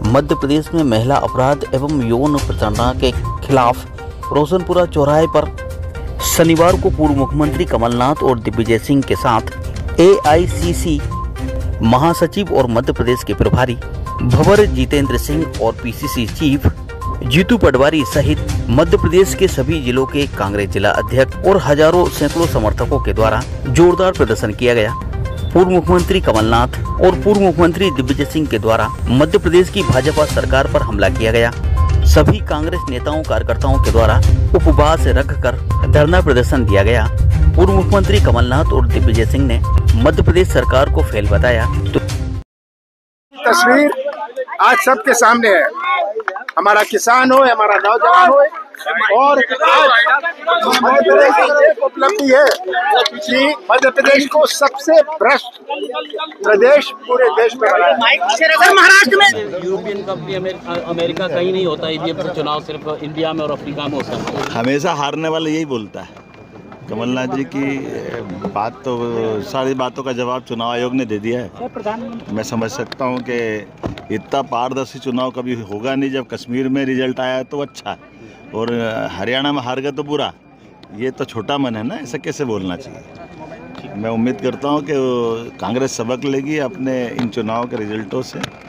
मध्य प्रदेश में महिला अपराध एवं यौन प्रताड़ना के खिलाफ रोशनपुरा चौराहे पर शनिवार को पूर्व मुख्यमंत्री कमलनाथ और दिग्विजय सिंह के साथ AICC महासचिव और मध्य प्रदेश के प्रभारी भंवर जितेंद्र सिंह और PCC चीफ जीतू पटवारी सहित मध्य प्रदेश के सभी जिलों के कांग्रेस जिला अध्यक्ष और सैकड़ों समर्थकों के द्वारा जोरदार प्रदर्शन किया गया। पूर्व मुख्यमंत्री कमलनाथ और पूर्व मुख्यमंत्री दिग्विजय सिंह के द्वारा मध्य प्रदेश की भाजपा सरकार पर हमला किया गया। सभी कांग्रेस नेताओं कार्यकर्ताओं के द्वारा उपवास रखकर धरना प्रदर्शन दिया गया। पूर्व मुख्यमंत्री कमलनाथ और दिग्विजय सिंह ने मध्य प्रदेश सरकार को फेल बताया। तो तस्वीर आज सबके सामने है। हमारा किसान हो, हमारा नौजवान हो, और आज एक उपलब्धि है कि मध्य प्रदेश को सबसे भ्रष्ट प्रदेश पूरे देश में बनाया। महाराष्ट्र में यूरोपियन कंपनी अमेरिका कहीं नहीं होता है, ये चुनाव सिर्फ इंडिया में और अफ्रीका में होता है। हमेशा हारने वाला यही बोलता है। कमलनाथ जी की बात तो सारी बातों का जवाब चुनाव आयोग ने दे दिया है। मैं समझ सकता हूं कि इतना पारदर्शी चुनाव कभी होगा नहीं। जब कश्मीर में रिजल्ट आया तो अच्छा, और हरियाणा में हार गए तो बुरा। ये तो छोटा मन है ना, ऐसा कैसे बोलना चाहिए। मैं उम्मीद करता हूं कि कांग्रेस सबक लेगी अपने इन चुनाव के रिजल्टों से।